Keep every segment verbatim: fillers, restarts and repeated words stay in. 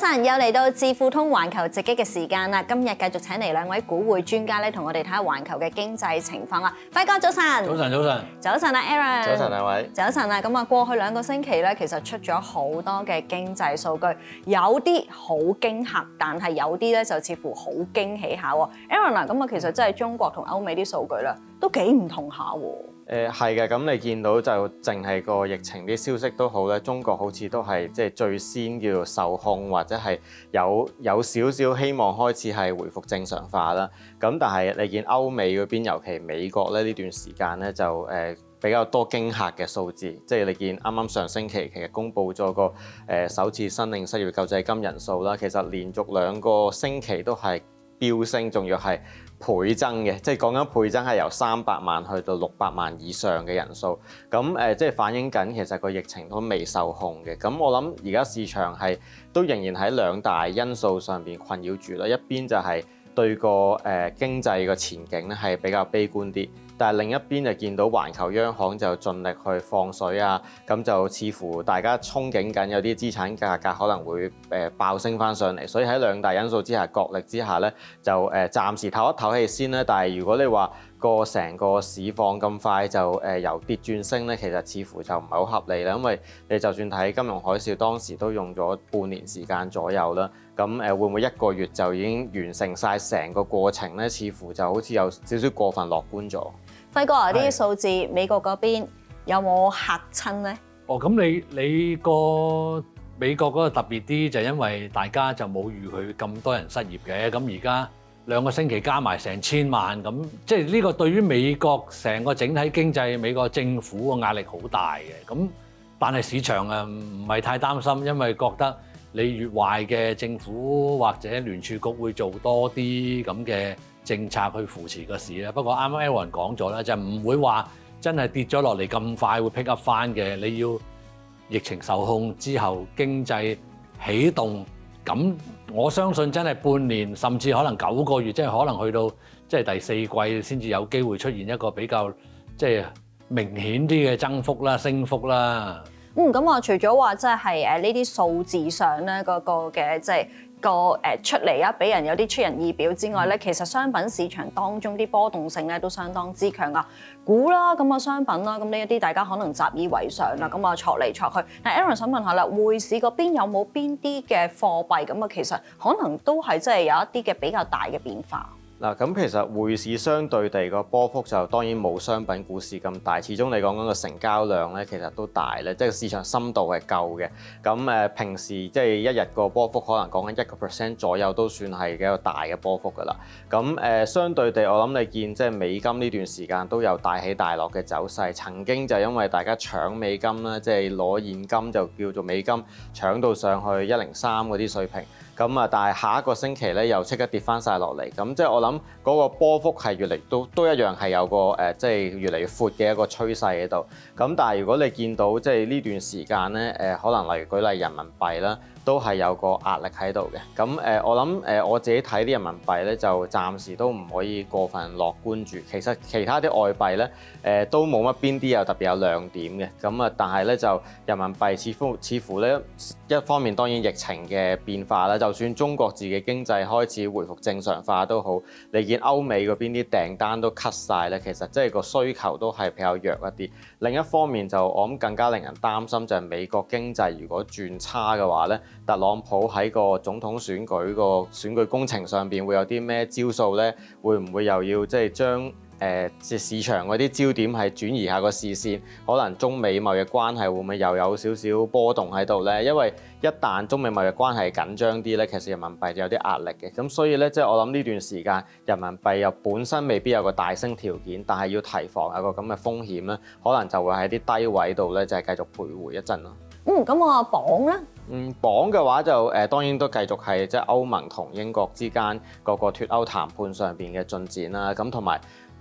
晨，又嚟到智富通環球直擊嘅時間啦！今日繼續請嚟兩位股匯專家咧，同我哋睇下環球嘅經濟情況啦。輝哥早晨， 早晨早晨， 早晨啊 Aaron， 早晨兩位， 早晨啊！咁啊，過去兩個星期咧，其實出咗好多嘅經濟數據，有啲好驚嚇，但係有啲咧就似乎好驚喜下喎。Aaron 啊，咁啊，其實真係中國同歐美啲數據咧，都幾唔同下喎。 誒係嘅，咁你見到就淨係個疫情啲消息都好咧，中國好似都係即係最先叫做受控，或者係有有少少希望開始係回復正常化啦。咁但係你見歐美嗰邊，尤其美國咧呢段時間咧就誒、呃、比較多驚嚇嘅數字，即係你見啱啱上星期其實公布咗個誒、呃、首次申領失業救濟金人數啦，其實連續兩個星期都係飆升，仲要係倍增嘅，即係講緊倍增係由三百萬去到六百萬以上嘅人數，咁誒、呃、即係反映緊其實個疫情都未受控嘅。咁我諗而家市場係都仍然喺兩大因素上邊困擾住啦，一邊就係對個誒、呃、經濟個前景咧係比較悲觀啲。但係另一邊就見到環球央行就盡力去放水啊，咁就似乎大家憧憬緊有啲資產價格可能會誒爆升翻上嚟，所以喺兩大因素之下角力之下咧，就誒暫時唞一唞氣先啦。但係如果你話個成個市況咁快就誒由跌轉升咧，其實似乎就唔係好合理啦，因為你就算睇金融海嘯當時都用咗半年時間左右啦，咁誒會唔會一個月就已經完成晒成個過程咧？似乎就好似有少少過分樂觀咗。 輝哥啊，呢啲數字美國嗰邊有冇嚇親咧？ 哦，咁你你個美國嗰個特別啲，就因為大家就冇預佢咁多人失業嘅，咁而家兩個星期加埋成千萬，咁即係呢個對於美國成個整體經濟、美國政府個壓力好大嘅。咁但係市場啊唔係太擔心，因為覺得你越壞嘅政府或者聯儲局會做多啲咁嘅政策去扶持個市啦。不過啱啱 Aaron 講咗啦，就唔會話真係跌咗落嚟咁快會 pick up 翻嘅。你要疫情受控之後經濟起動，咁我相信真係半年甚至可能九個月，即係可能去到即係第四季先至有機會出現一個比較即係明顯啲嘅增幅啦、升幅啦。 嗯，咁啊，除咗話即係誒呢啲數字上咧嗰個嘅即係個誒出嚟啊，俾人有啲出人意表之外咧，其實商品市場當中啲波動性咧都相當之強啊。股啦，咁啊商品啦，咁呢一啲大家可能習以為常啦，咁啊挫嚟挫去。但 Aaron 想問下啦，匯市嗰邊有冇邊啲嘅貨幣咁啊？其實可能都係即係有一啲嘅比較大嘅變化。 嗱，咁其實匯市相對地個波幅就當然冇商品股市咁大，始終你講緊個成交量咧，其實都大咧，即係市場深度係夠嘅。咁誒平時即係一日個波幅可能講緊一個 percent 左右，都算係一個大嘅波幅㗎啦。咁誒相對地，我諗你見即係美金呢段時間都有大起大落嘅走勢，曾經就因為大家搶美金啦，即係攞現金就叫做美金搶到上去一零三嗰啲水平。咁啊，但係下一個星期咧又即刻跌翻晒落嚟，咁即係我諗嗰個波幅係越嚟都都一樣係有個誒、呃，即係越嚟越闊嘅一個趨勢喺度。咁但係如果你見到即係呢段時間咧，誒、呃、可能例如舉例人民幣啦，都係有個壓力喺度嘅。咁誒、呃，我諗誒、呃、我自己睇啲人民幣咧，就暫時都唔可以過分樂觀住。其實其他啲外幣咧，誒、呃、都冇乜邊啲有特別有亮點嘅。咁啊，但係咧就人民幣似乎似乎咧一方面當然疫情嘅變化啦。就算中國自己經濟開始回復正常化都好，你見歐美嗰邊啲訂單都 cut 晒咧，其實即係個需求都係比較弱一啲。另一方面就我諗更加令人擔心就係美國經濟如果轉差嘅話咧，特朗普喺個總統選舉個選舉工程上邊會有啲咩招數咧？會唔會又要即係將誒即係市場嗰啲焦點係轉移下個視線？可能中美貿易關係會唔會又有少少波動喺度咧？因為一旦中美貿易關係緊張啲咧，其實人民幣就有啲壓力嘅。咁所以咧，即係我諗呢段時間人民幣又本身未必有個大升條件，但係要提防有個咁嘅風險咧，可能就會喺啲低位度咧就係繼續徘徊一陣咯。 嗯，咁我鎊咧？ 嗯，鎊嘅話就誒、呃、當然都繼續係即係歐盟同英國之間嗰個脫歐談判上邊嘅進展啦。咁同埋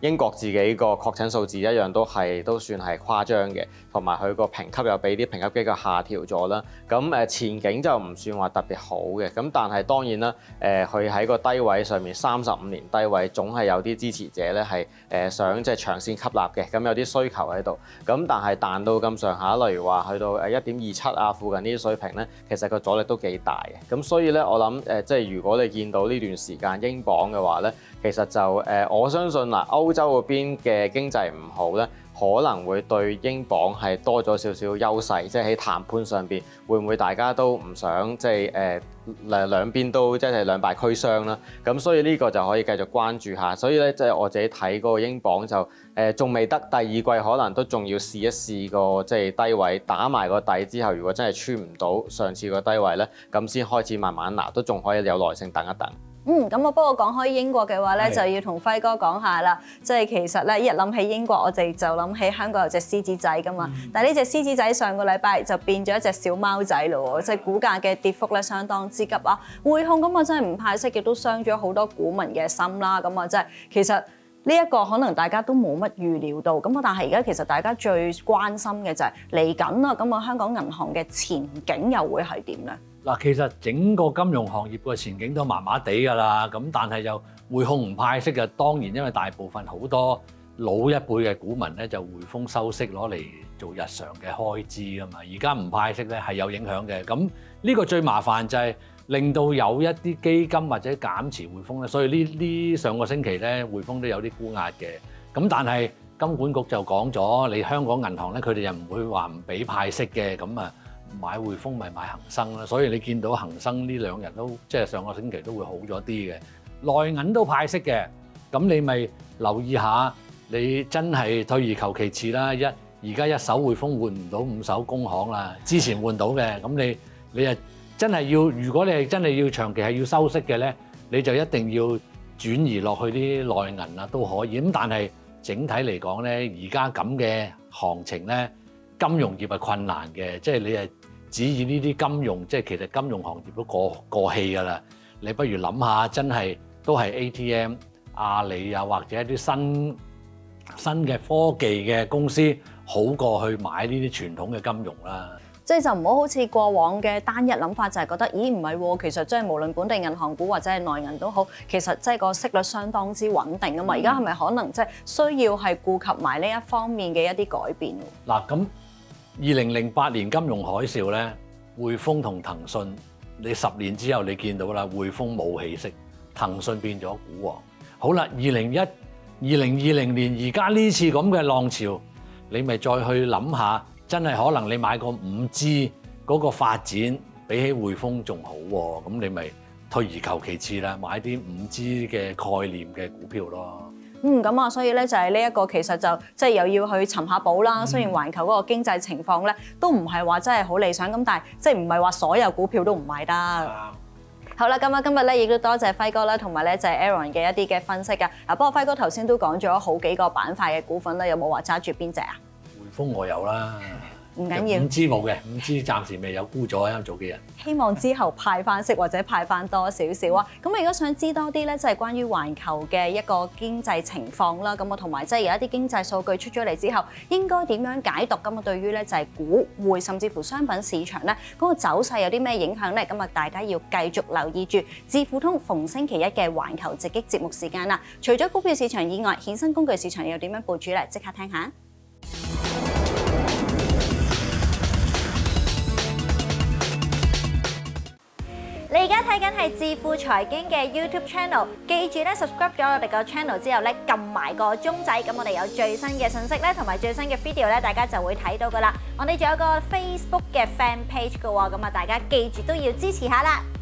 英國自己個確診數字一樣都係都算係誇張嘅，同埋佢個評級又俾啲評級機構下調咗啦。咁誒前景就唔算話特別好嘅，咁但係當然啦，誒佢喺個低位上面三十五年低位，總係有啲支持者咧係誒想即係長線吸納嘅，咁有啲需求喺度。咁但係彈到咁上下，例如話去到誒一點二七啊附近呢啲水平咧，其實個阻力都幾大嘅。咁所以咧，我諗誒即係如果你見到呢段時間英鎊嘅話咧，其實就誒我相信嗱，歐洲嗰邊嘅經濟唔好咧，可能會對英鎊係多咗少少優勢，即係喺談判上邊會唔會大家都唔想即係誒兩兩邊都即係兩敗俱傷啦？咁所以呢個就可以繼續關注下。所以咧，即係我自己睇嗰個英鎊就誒仲未得第二季，可能都仲要試一試個即係低位打埋個底之後，如果真係穿唔到上次個低位咧，咁先開始慢慢拿，都仲可以有耐性等一等。 嗯，咁我不過講開英國嘅話咧， 是就要同輝哥講下啦。即係其實咧，一諗起英國，我哋就諗起香港有隻獅子仔噶嘛。嗯、但係呢隻獅子仔上個禮拜就變咗一隻小貓仔咯喎，即係股價嘅跌幅咧相當之急啊。匯控咁啊真係唔派息，亦都傷咗好多股民嘅心啦。咁啊真係其實呢一個可能大家都冇乜預料到。咁啊但係而家其實大家最關心嘅就係嚟緊啦。咁啊香港銀行嘅前景又會係點咧？嗱， 其實整個金融行業嘅前景都麻麻地㗎啦，咁但係又匯控唔派息嘅，當然因為大部分好多老一輩嘅股民咧就匯豐收息攞嚟做日常嘅開支㗎嘛，而家唔派息咧係有影響嘅。咁呢個最麻煩就係令到有一啲基金或者減持匯豐咧，所以呢呢上個星期咧匯豐都有啲沽壓嘅。咁但係金管局就講咗，你香港銀行咧佢哋又唔會話唔俾派息嘅，咁啊。買匯豐咪買恒生啦，所以你見到恒生呢兩日都即係上個星期都會好咗啲嘅，內銀都派息嘅，咁你咪留意下，你真係退而求其次啦，一而家一手匯豐換唔到五手工行啦，之前換到嘅，咁你你啊真係要，如果你係真係要長期係要收息嘅咧，你就一定要轉移落去啲內銀啊都可以，咁但係整體嚟講咧，而家咁嘅行情咧，金融業係困難嘅，即係你係。指以呢啲金融，即係其實金融行業都過過氣㗎啦。你不如諗下，真係都係 A T M、阿里啊，或者一啲新新嘅科技嘅公司，好過去買呢啲傳統嘅金融啦。 即係就唔好好似過往嘅單一諗法，就係覺得，咦唔係喎，其實即係無論本地銀行股或者係內銀都好，其實即係個息率相當之穩定啊嘛。而家係咪可能即係需要係顧及埋呢一方面嘅一啲改變？ 嗱咁。二零零八年金融海嘯咧，匯豐同騰訊，你十年之後你見到啦，匯豐冇起色，騰訊變咗股王。好啦，二零一二零二零年而家呢次咁嘅浪潮，你咪再去諗下，真係可能你買個五 G 嗰個發展比起匯豐仲好喎，咁你咪退而求其次啦，買啲五 G 嘅概念嘅股票咯。 嗯，咁啊，所以咧就係呢一個其實就即係又要去尋下寶啦。雖然環球嗰個經濟情況咧都唔係話真係好理想，咁但係即係唔係話所有股票都唔買得。嗯、好啦，咁啊今日咧亦都多謝輝哥啦，同埋咧就係 Aaron 嘅一啲嘅分析㗎。嗱，不過輝哥頭先都講咗好幾個板塊嘅股份啦，有冇話揸住邊隻啊？ 匯豐我有啦。 唔緊要， 五 G 冇嘅，五 G 暫時未有沽咗啊！早幾日， 希望之後派翻息或者派翻多少少啊！咁我如果想知多啲咧，即係關於環球嘅一個經濟情況啦，咁啊同埋即係有一啲經濟數據出咗嚟之後，應該點樣解讀？咁啊對於咧就係股匯甚至乎商品市場咧嗰個走勢有啲咩影響咧？咁啊大家要繼續留意住智富通逢星期一嘅環球直擊節目時間啦！除咗股票市場以外，衍生工具市場又點樣部署咧？即刻聽下。你而家睇緊係致富財經嘅 YouTube channel， 記住咧 subscribe 咗我哋個 channel 之後咧，撳埋個鐘仔，咁我哋有最新嘅信息咧，同埋最新嘅 video 咧，大家就會睇到噶啦。我哋仲有個 Facebook 嘅 fan page 噶喎，咁啊大家記住都要支持下啦。